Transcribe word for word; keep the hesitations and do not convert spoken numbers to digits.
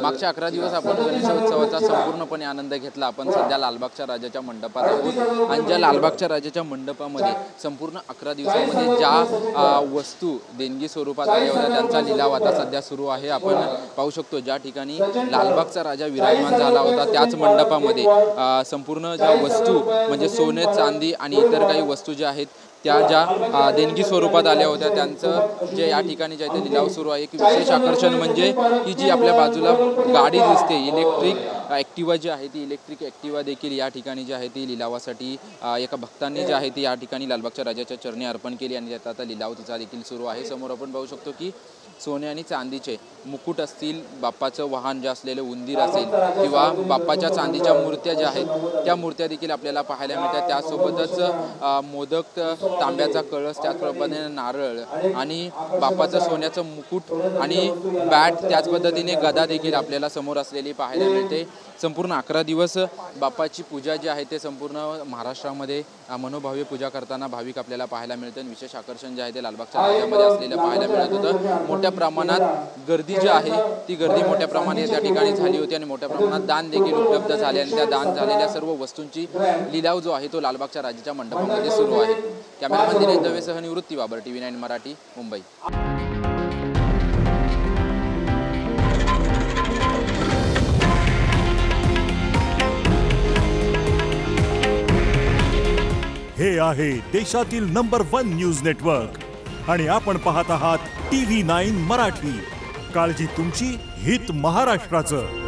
मागच्या अकरा दिवस आपण गणेशोत्सवाचा संपूर्णपणे आनंद घेतला। आपण सध्या लालबागच्या राजाच्या मंडपात आहोत आणि ज्या लालबागच्या राजाच्या मंडपामध्ये संपूर्ण अकरा दिवसांमध्ये ज्या वस्तू देणगी स्वरूपात आल्या होत्या त्यांचा लिलाव आता सध्या सुरू आहे। आपण पाहू शकतो ज्या ठिकाणी लालबागचा राजा विराजमान झाला होता त्याच मंडपामध्ये संपूर्ण ज्या वस्तू म्हणजे सोने चांदी आणि इतर काही वस्तू ज्या आहेत त्या ज्या देणगी स्वरूपात आल्या होत्या त्यांचं जे या ठिकाणी जे ते लिलाव सुरू आहे। की विशेष आकर्षण म्हणजे ही जी आपल्या बाजूला गाडी दिसते इलेक्ट्रिक ॲक्टिवा जी आहे ती इलेक्ट्रिक ॲक्टिवा देखील या ठिकाणी जी आहे ती लिलावासाठी एका भक्तांनी जे आहे ती या ठिकाणी लालबागच्या राजाच्या चरणी अर्पण केली आणि त्याचा आता लिलाव तिचा देखील सुरू आहे। समोर आपण पाहू शकतो की सोने आणि चांदीचे मुकुट असतील, बाप्पाचं वाहन जे असलेले उंदीर असेल किंवा बाप्पाच्या चांदीच्या मूर्त्या ज्या आहेत त्या मूर्त्या देखील आपल्याला पाहायला मिळतात। त्यासोबतच मोदक, तांब्याचा कळस, त्याचप्रमाणे नारळ आणि बाप्पाचं सोन्याचं मुकुट आणि बॅट, त्याच पद्धतीने गदा देखील आपल्याला समोर असलेली पाहायला मिळते। संपूर्ण अकरा दिवस बाप्पाची पूजा जी आहे ते संपूर्ण महाराष्ट्रामध्ये मनोभावे पूजा करताना भाविक आपल्याला पाहायला मिळतात। विशेष आकर्षण जे आहे ते लालबागच्या राजामध्ये असलेलं पाहायला मिळत होतं। मोठ्या प्रमाणात गर्दी जी आहे ती गर्दी मोठ्या प्रमाणात त्या ठिकाणी झाली होती आणि मोठ्या प्रमाणात दान देखील उपलब्ध झाले आणि त्या दान झालेल्या सर्व वस्तूंची लिलाव जो आहे तो लालबागच्या राजाच्या मंडपामध्ये सुरू आहे। कॅमेरामॅन दिनेश दवेसह निवृत्ती बाबर, टीव्ही नाईन मराठी, मुंबई। हे आहे देशातील नंबर वन न्यूज नेटवर्क आणि आपण पाहत आहात टीव्ही नाईन मराठी। काळजी तुमची, हित महाराष्ट्राचं।